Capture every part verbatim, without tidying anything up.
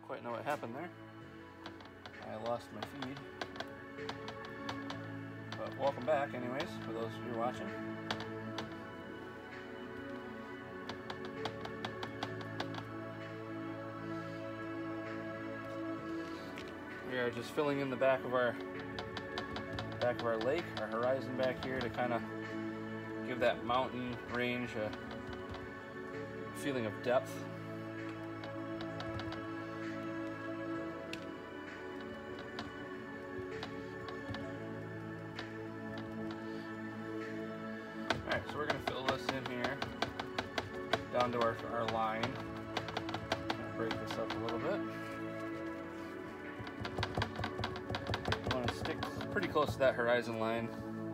quite know what happened there. I lost my feed. But welcome back anyways, for those of you watching. We are just filling in the back of our back of our lake, our horizon back here, to kind of give that mountain range a feeling of depth. Alright, so we're going to fill this in here down to our, our line. Break this up a little bit. I want to stick pretty close to that horizon line.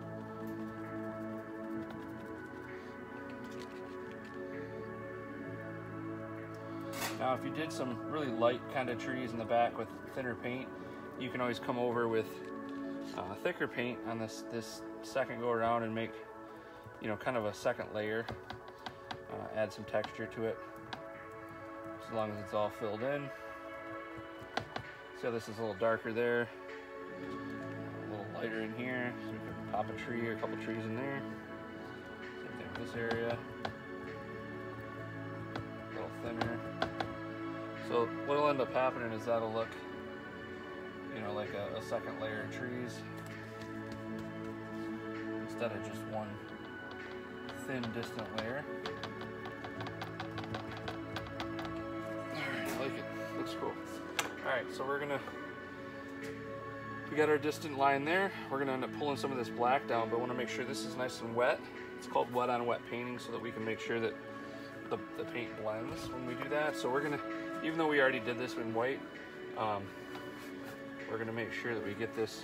Now if you did some really light kind of trees in the back with thinner paint, you can always come over with uh, thicker paint on this, this second go around and make, you know, kind of a second layer, uh, add some texture to it, as long as it's all filled in. See how this is a little darker there, a little lighter in here, so we can pop a tree or a couple trees in there. Same thing with this area, a little thinner. So what'll end up happening is that'll look, you know, like a, a second layer of trees instead of just one thin distant layer. Alright, I like it. Looks cool. Alright, so we're gonna, we got our distant line there. We're gonna end up pulling some of this black down, but I want to make sure this is nice and wet. It's called wet on wet painting, so that we can make sure that the, the paint blends when we do that. So we're gonna, even though we already did this in white, um, we're gonna make sure that we get this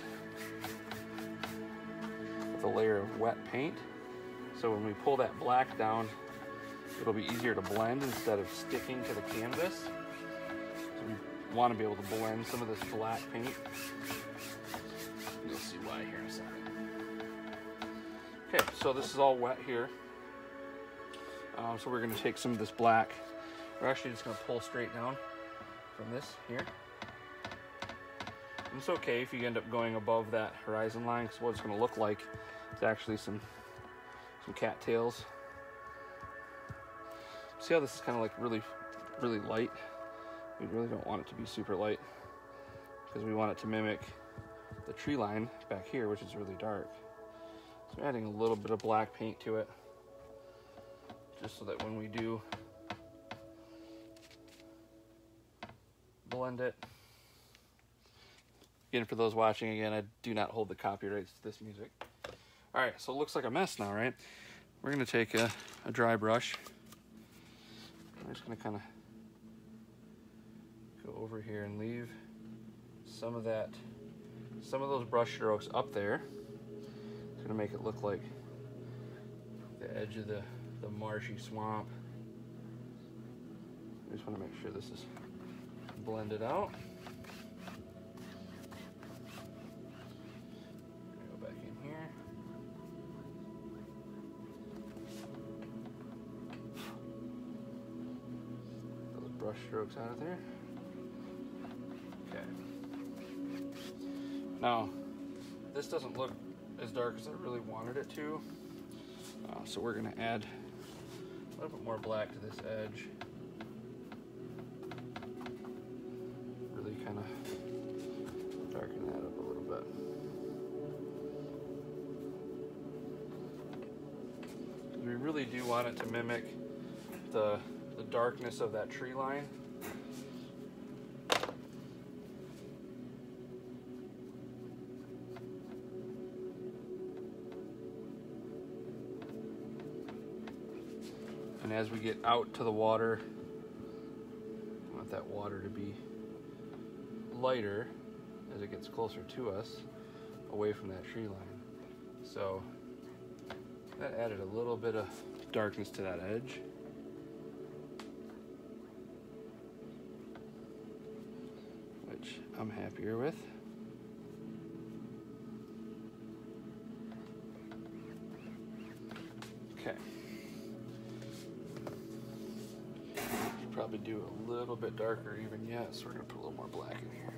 with a layer of wet paint. So when we pull that black down, it'll be easier to blend instead of sticking to the canvas. So we want to be able to blend some of this black paint. You'll see why here in a second. Okay, so this is all wet here. Um, so we're going to take some of this black. We're actually just going to pull straight down from this here. And it's okay if you end up going above that horizon line, because what it's going to look like is actually some some cattails. See how this is kind of like really, really light? We really don't want it to be super light, because we want it to mimic the tree line back here, which is really dark. So we're adding a little bit of black paint to it, just so that when we do blend it, again, for those watching, again, I do not hold the copyrights to this music. All right, so it looks like a mess now, right? We're gonna take a, a dry brush. I'm just gonna kind of go over here and leave some of that, some of those brush strokes up there. It's gonna make it look like the edge of the, the marshy swamp. I just wanna make sure this is blended out. Go back in here. Those brush strokes out of there. Okay. Now, this doesn't look as dark as I really wanted it to, uh, so we're going to add a little bit more black to this edge. Really kind of darken that up a little bit. We really do want it to mimic the, the darkness of that tree line. And as we get out to the water, I want that water to be lighter as it gets closer to us, away from that tree line. So that added a little bit of darkness to that edge. Which I'm happier with. Okay. probably do a little bit darker even yet, so we're gonna put a little more black in here.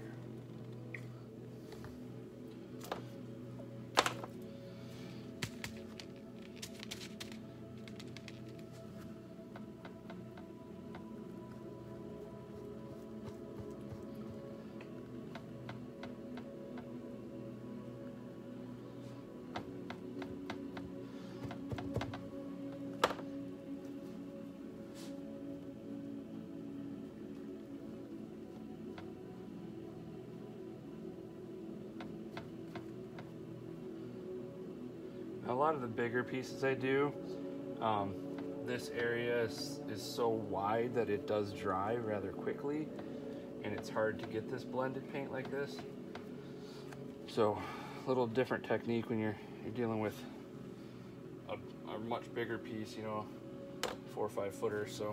A lot of the bigger pieces I do, um, this area is, is so wide that it does dry rather quickly, and it's hard to get this blended paint like this. So a little different technique when you're, you're dealing with a, a much bigger piece, you know, four or five footer. So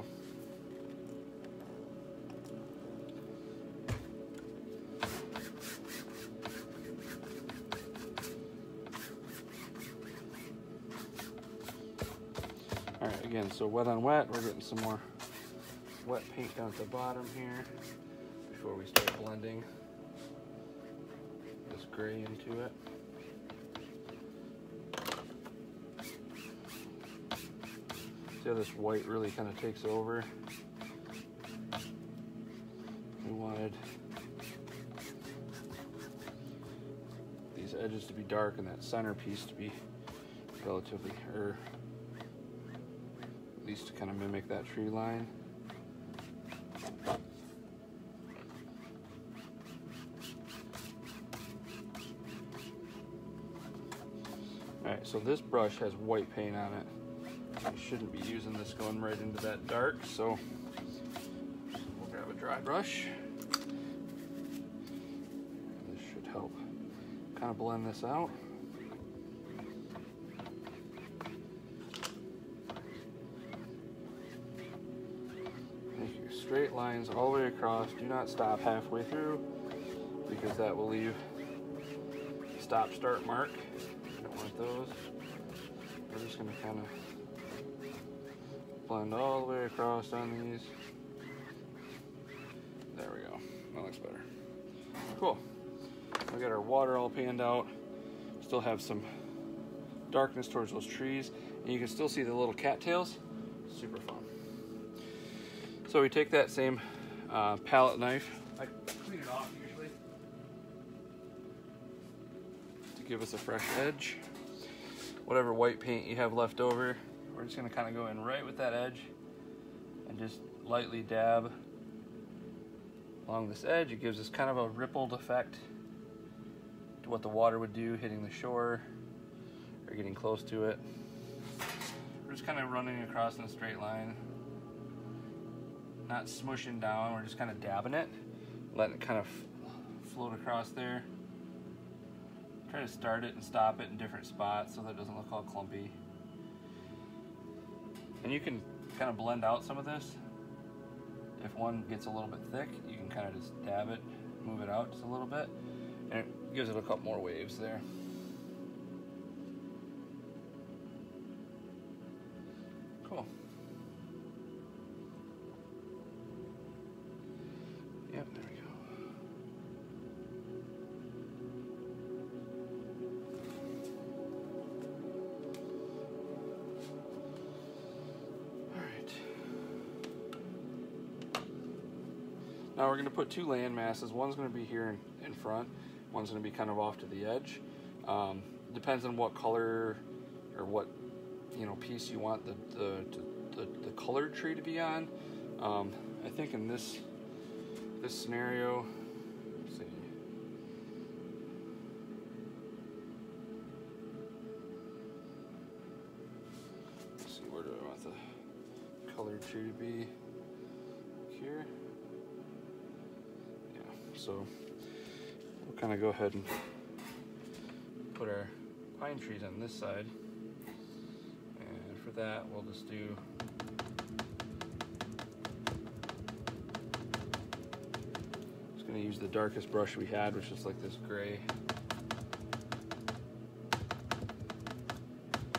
Alright, again, so wet on wet, we're getting some more wet paint down at the bottom here before we start blending this gray into it. See how this white really kind of takes over? We wanted these edges to be dark and that center piece to be relatively, or at least to kind of mimic that tree line. Alright, so this brush has white paint on it. I shouldn't be using this going right into that dark, so we'll grab a dry brush. This should help kind of blend this out. Straight lines all the way across. Do not stop halfway through, because that will leave a stop start mark. You don't want those. We're just going to kind of blend all the way across on these. There we go. That looks better. Cool. We got our water all panned out. Still have some darkness towards those trees, and you can still see the little cattails. Super fun. So we take that same uh, palette knife. I clean it off usually to give us a fresh edge. Whatever white paint you have left over, we're just going to kind of go in right with that edge and just lightly dab along this edge. It gives us kind of a rippled effect to what the water would do hitting the shore or getting close to it. We're just kind of running across in a straight line. Not smushing down, we're just kind of dabbing it, letting it kind of float across there. Try to start it and stop it in different spots so that it doesn't look all clumpy. And you can kind of blend out some of this. If one gets a little bit thick, you can kind of just dab it, move it out just a little bit, and it gives it a couple more waves there. Cool. Yep, there we go. All right. Now we're going to put two land masses. One's going to be here in, in front. One's going to be kind of off to the edge. Um, depends on what color or what you know piece you want the the, the, the colored tree to be on. Um, I think in this this scenario, let's see. Let's see, where do I want the colored tree to be? Here. Yeah. So we'll kind of go ahead and put our pine trees on this side, and for that we'll just do going to use the darkest brush we had, which is like this gray.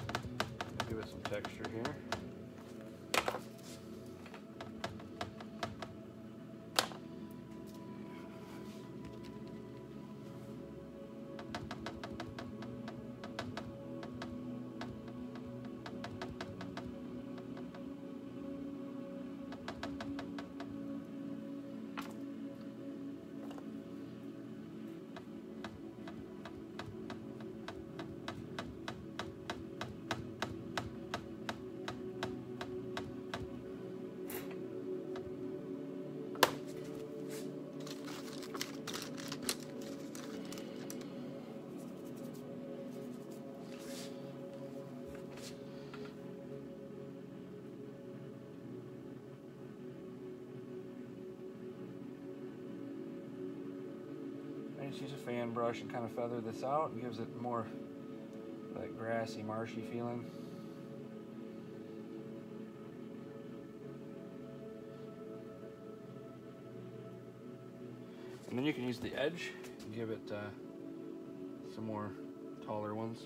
Give it some texture here. I just use a fan brush and kind of feather this out, and gives it more that grassy, marshy feeling. And then you can use the edge and give it uh, some more taller ones.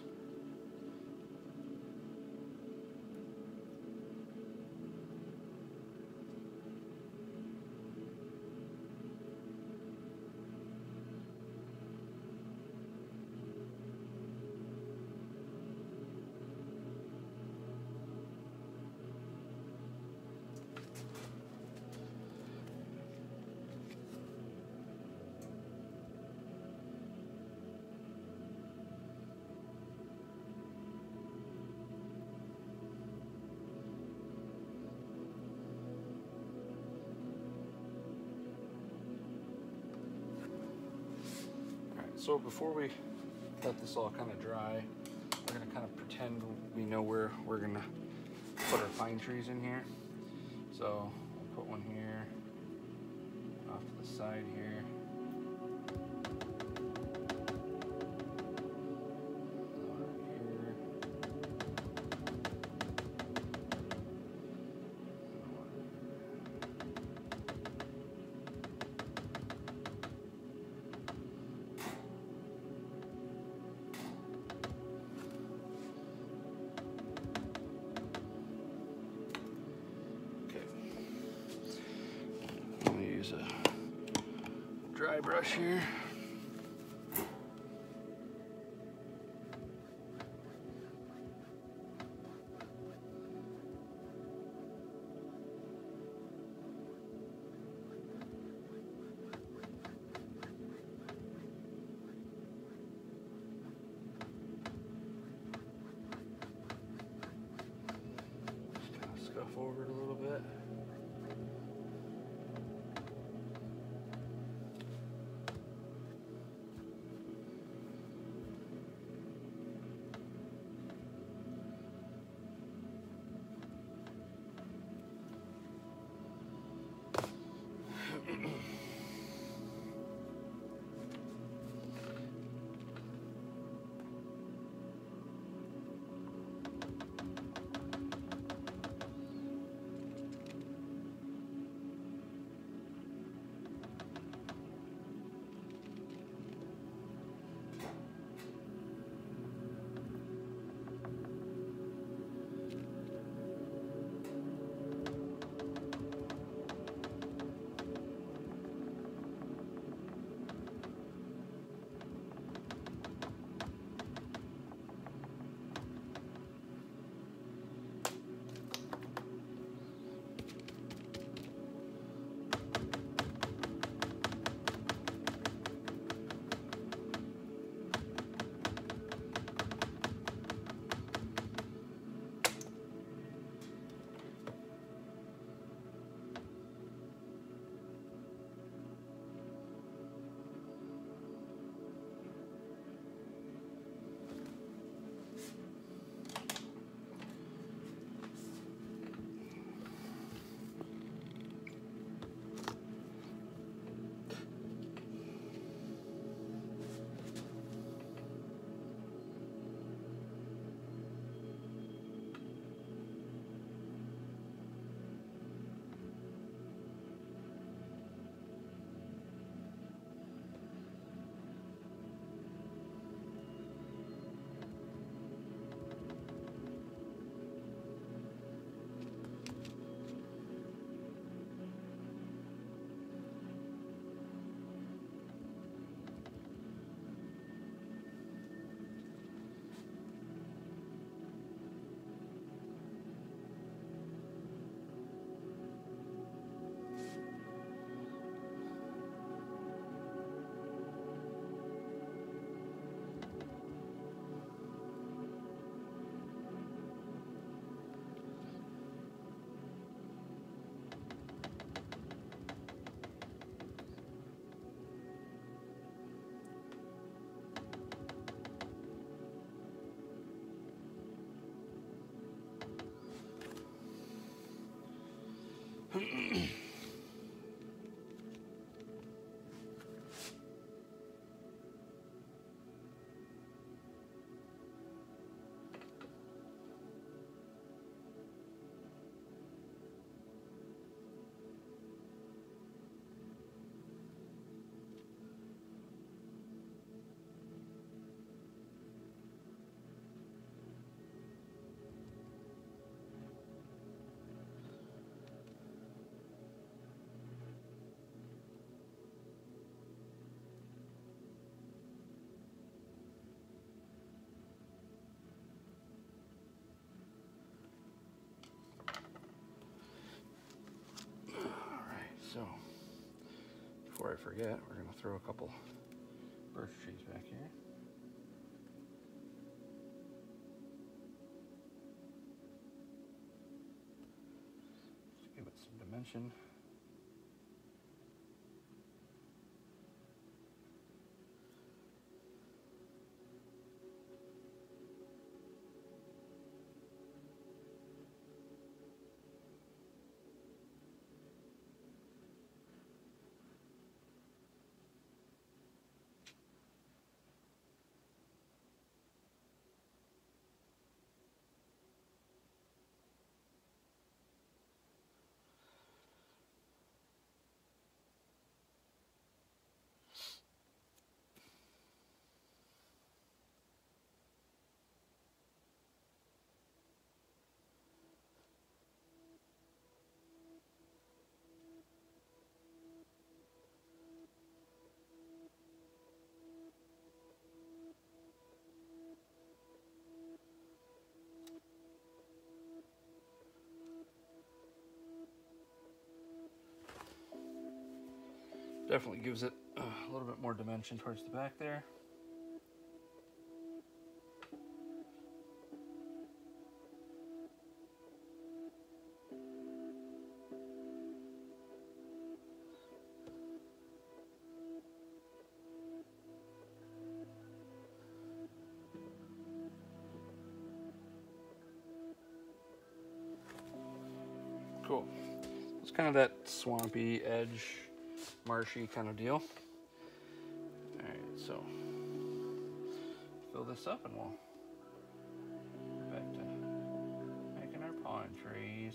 So before we let this all kind of dry, we're going to kind of pretend we know where we're going to put our pine trees in here. So I'll put one here, off to the side here. Use a dry brush here. Just kind of scuff over it a little bit. before I forget, we're going to throw a couple birch trees back here. Just give it some dimension. Definitely gives it a little bit more dimension towards the back there. Cool. It's kind of that swampy edge, marshy kind of deal. All right, so fill this up and we'll go back to making our pine trees.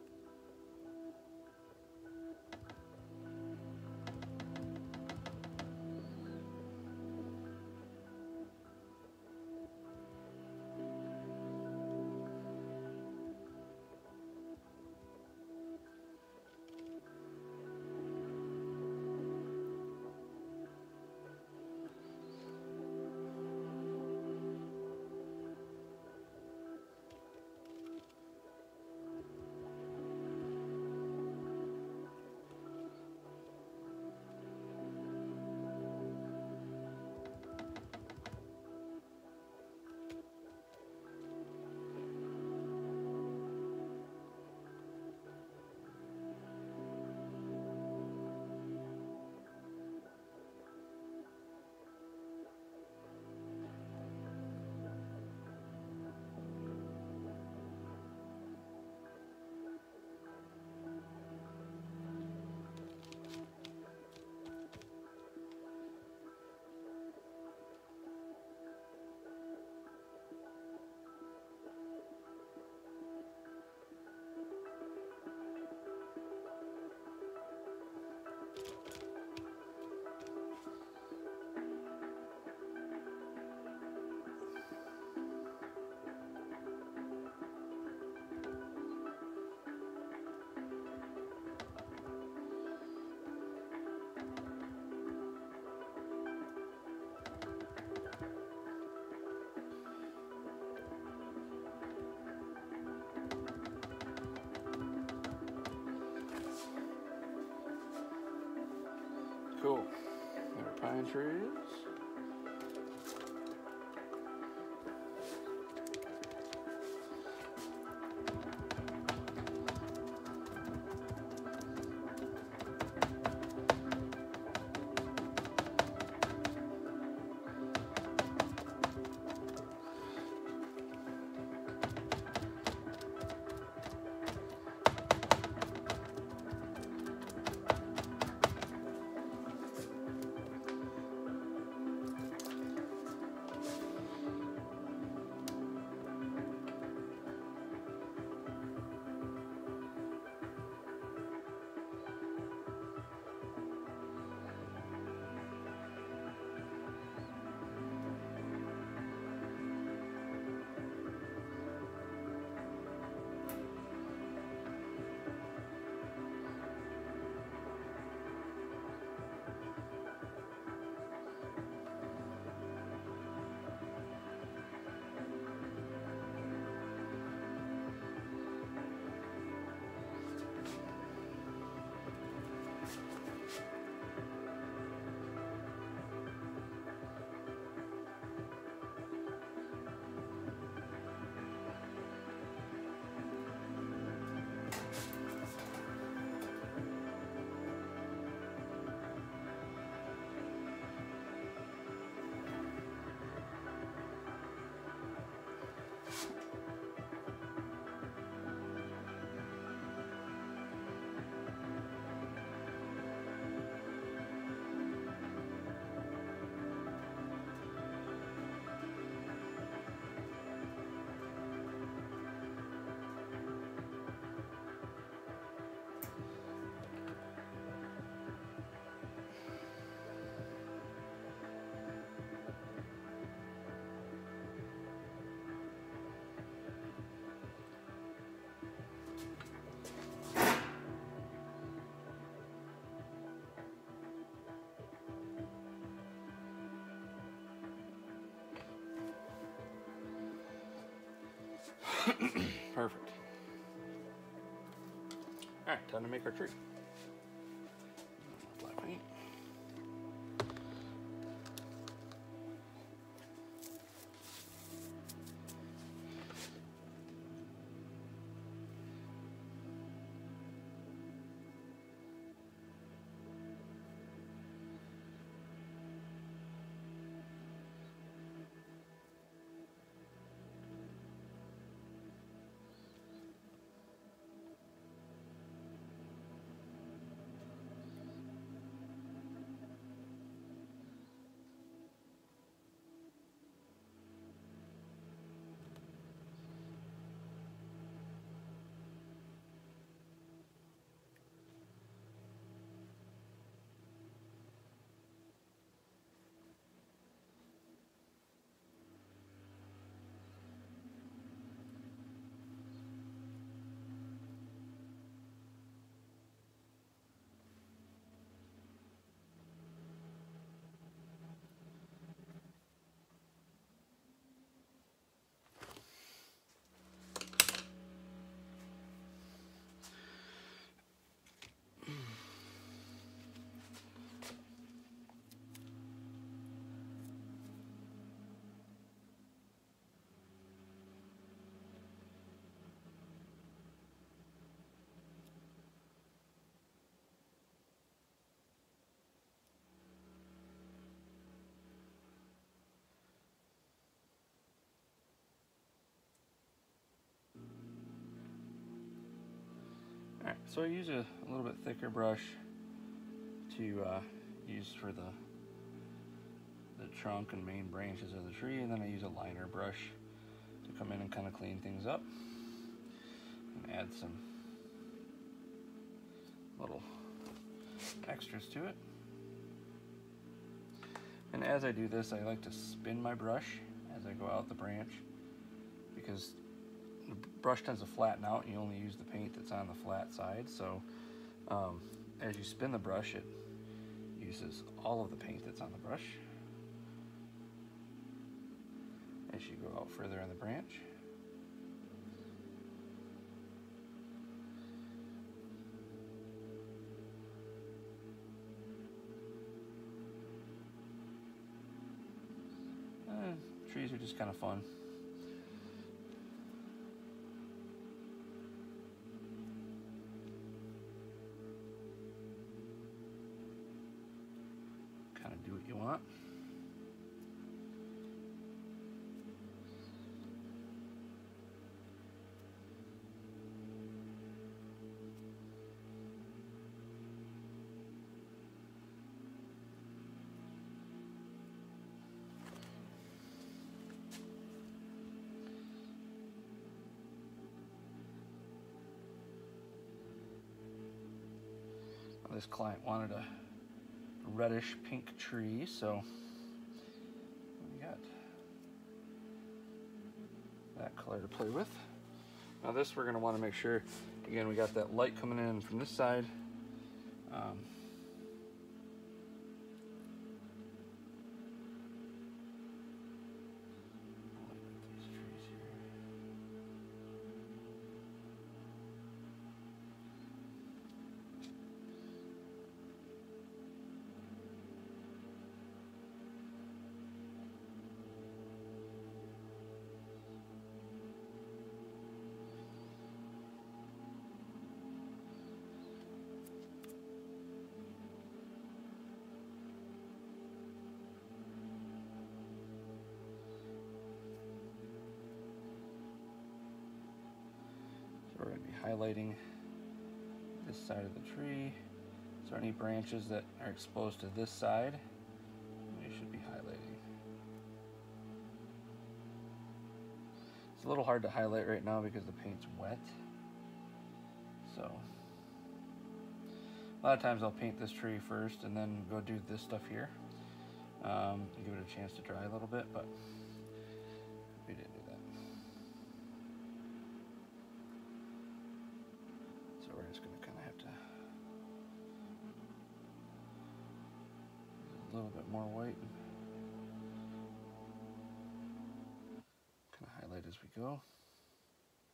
Cool. There are pine trees. Perfect. All right, time to make our tree. Black paint. Alright, so I use a, a little bit thicker brush to uh, use for the, the trunk and main branches of the tree, and then I use a liner brush to come in and kind of clean things up and add some little extras to it. And as I do this, I like to spin my brush as I go out the branch, because the brush tends to flatten out and you only use the paint that's on the flat side. So um, as you spin the brush, it uses all of the paint that's on the brush as you go out further in the branch. Uh, trees are just kind of fun. Kind of do what you want. This client wanted a reddish pink tree, so we got that color to play with. Now this, we're going to want to make sure, again, we got that light coming in from this side. Um, So we're going to be highlighting this side of the tree. So any branches that are exposed to this side, we should be highlighting. It's a little hard to highlight right now because the paint's wet. So a lot of times I'll paint this tree first and then go do this stuff here. Um, give it a chance to dry a little bit, but we didn't do that. So we're just going to kind of have to use a little bit more white and kind of highlight as we go.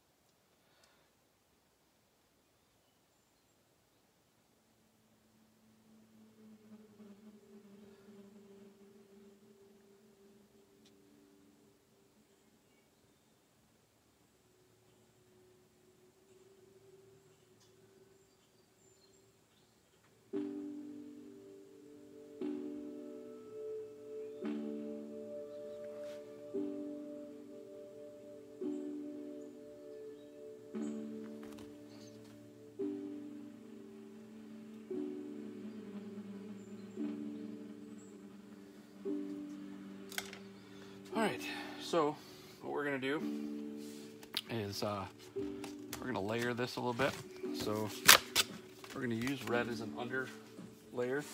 Alright, so what we're going to do is uh, we're going to layer this a little bit. So we're going to use red as an under layer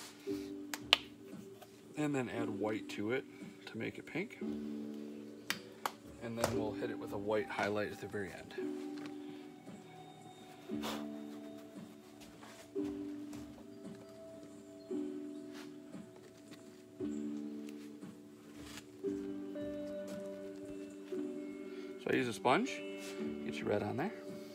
and then add white to it to make it pink. And then we'll hit it with a white highlight at the very end. So I use a sponge, get your red on there.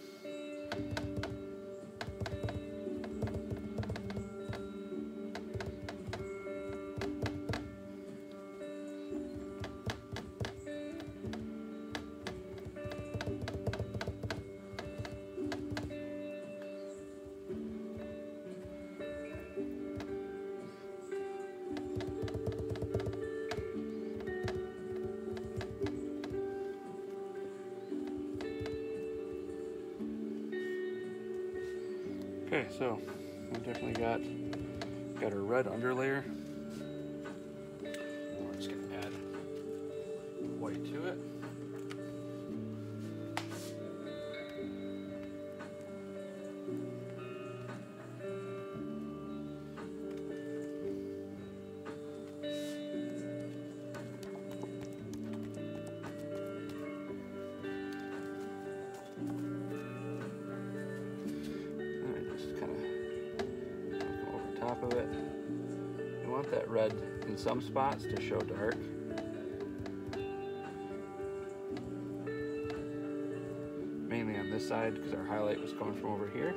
Okay, so we definitely got got our red underlayer. We're just gonna add white to it. Of it. I want that red in some spots to show dark. Mainly on this side because our highlight was coming from over here.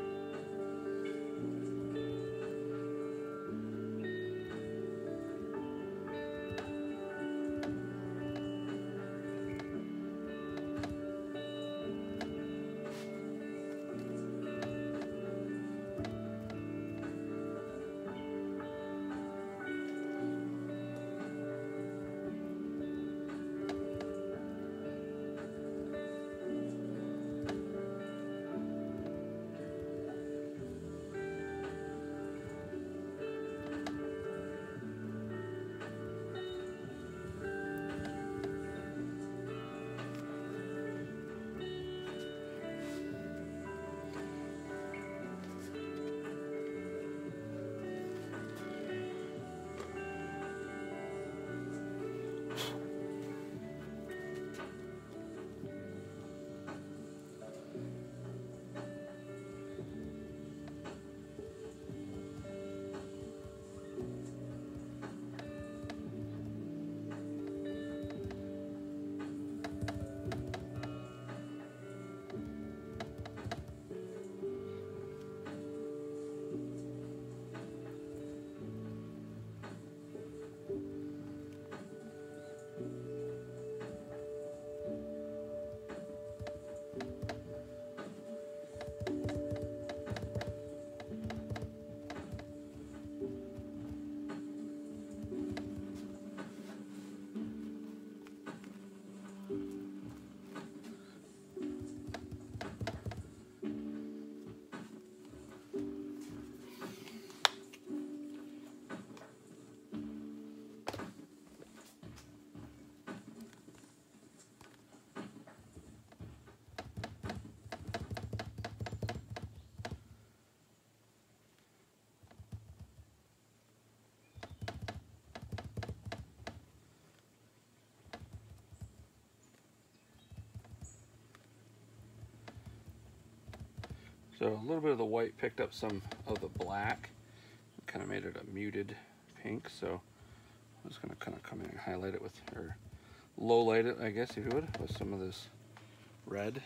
So a little bit of the white picked up some of the black, kind of made it a muted pink. So I'm just going to kind of come in and highlight it with, or low light it, I guess, if you would, with some of this red.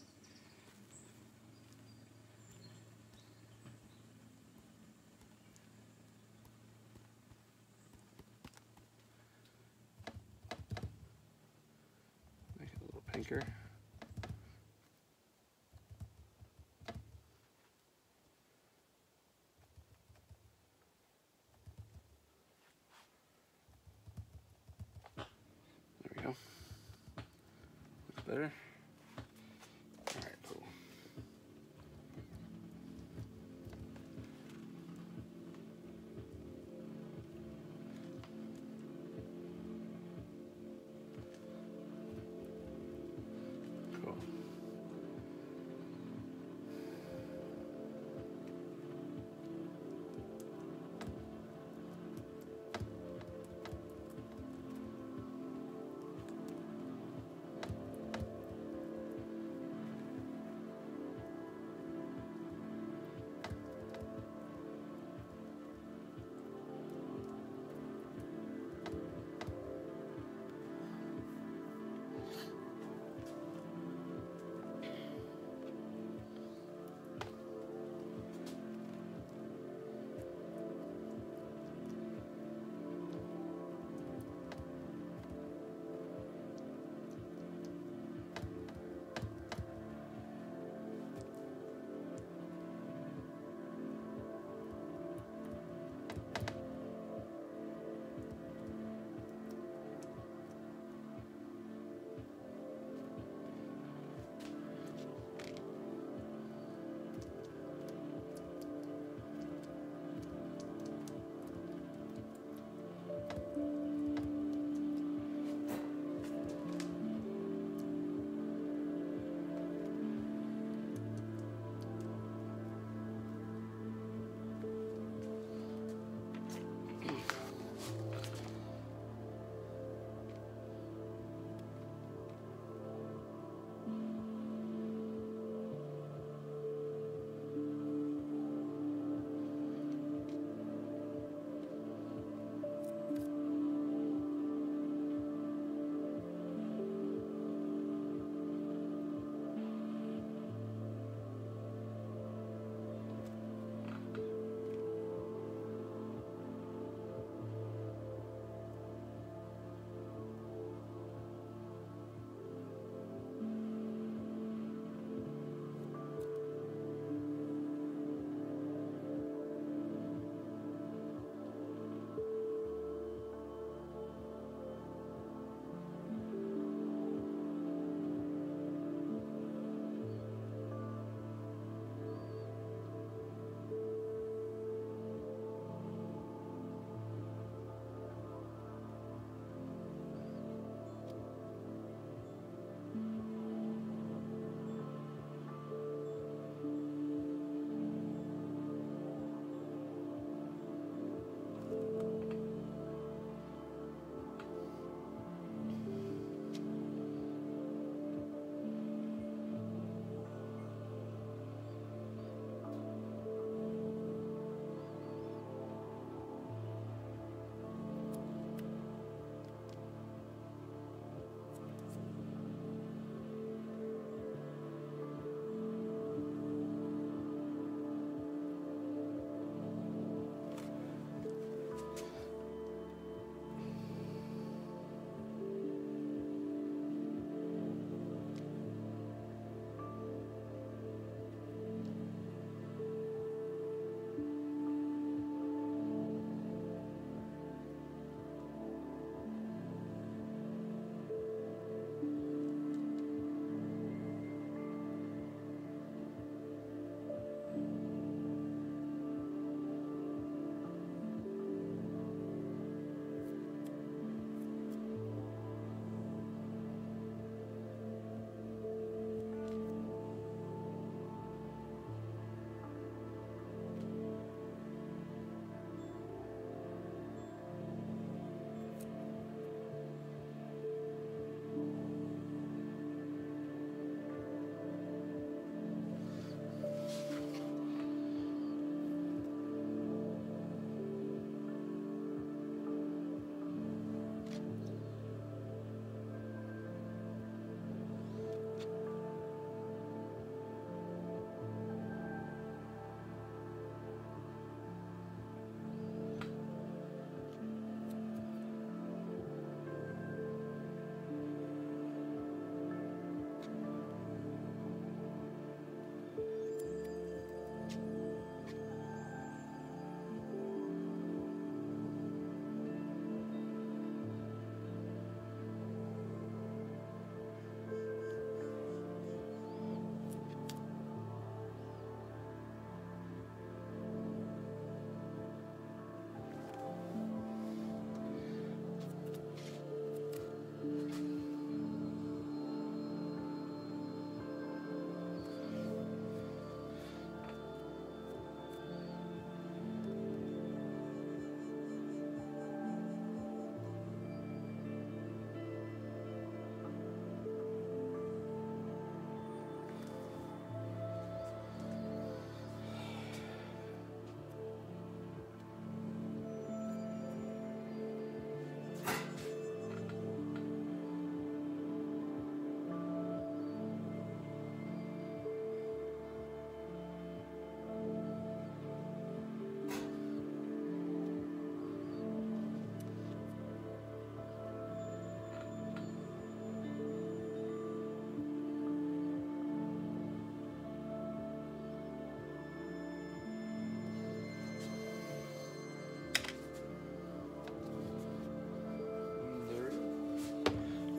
Make it a little pinker. Looks better. All right, cool.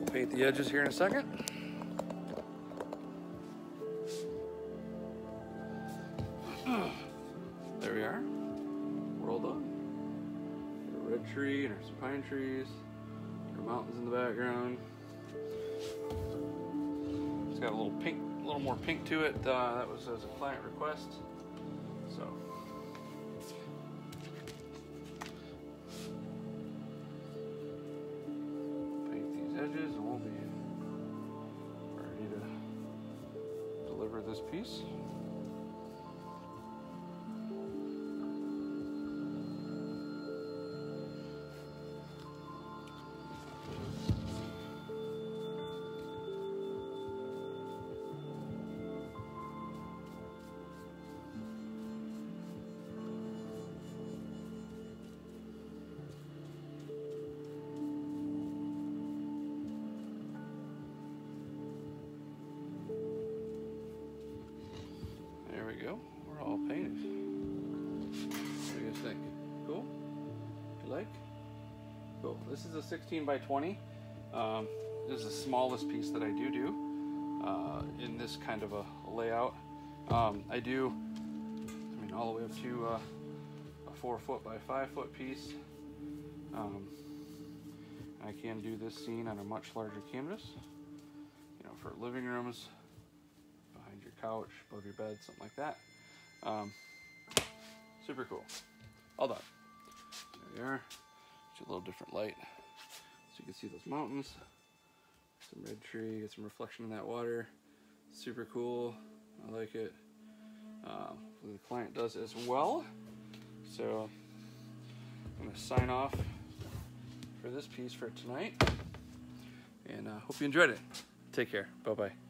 Paint the edges here in a second. There we are. We're all done. Got a red tree and there's some pine trees. There are mountains in the background. It's got a little pink, a little more pink to it. Uh, that was as a client request. So. Paint these edges and we'll be ready to deliver this piece. There we go. We're all painted. What do you guys think? Cool? You like? Cool. This is a sixteen by twenty. Um, this is the smallest piece that I do do uh, in this kind of a layout. Um, I do, I mean, all the way up to uh, a four foot by five foot piece. Um, I can do this scene on a much larger canvas, you know, for living rooms, behind your couch, above your bed, something like that. Um, super cool. All done. There we are. Just a little different light. So you can see those mountains. Some red tree, get some reflection in that water. Super cool. I like it. Um, the client does as well. So I'm going to sign off for this piece for tonight. And uh, hope you enjoyed it. Take care. Bye-bye.